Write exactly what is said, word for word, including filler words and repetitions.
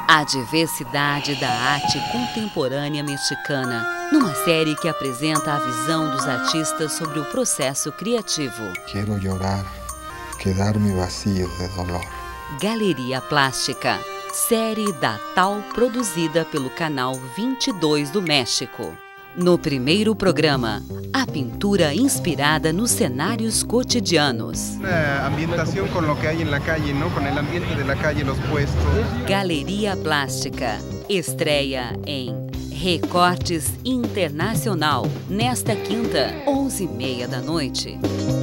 A diversidade da arte contemporânea mexicana, numa série que apresenta a visão dos artistas sobre o processo criativo. Quero chorar, quedar-me vazio de dolor. Galeria Plástica, série da Tal produzida pelo canal vinte e dois do México. No primeiro programa, a pintura inspirada nos cenários cotidianos. Una ambientación con lo que hay en la calle, ¿no? Con el ambiente de la calle, los puestos. Galeria Plástica estreia em Recortes Internacional nesta quinta, onze e meia da noite.